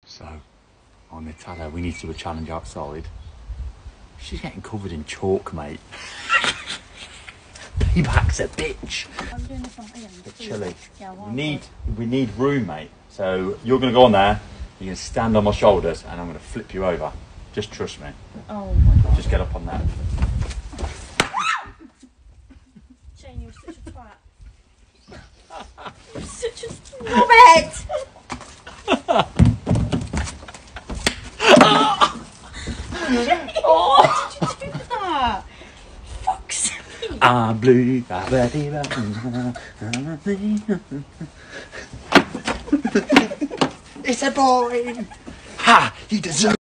So, on Natalia, we need to do a challenge outside. She's getting covered in chalk, mate. Payback's a bitch. I'm doing this on my own. It's chilly. Yeah, We need room, mate. So you're gonna go on there. You're gonna stand on my shoulders, and I'm gonna flip you over. Just trust me. Oh my god. Just get up on there. Shane, you're such a twat. You're such a snobhead. Why did you do that? Fuck's sake. I'm blue. It's a boy. Ha! You deserve.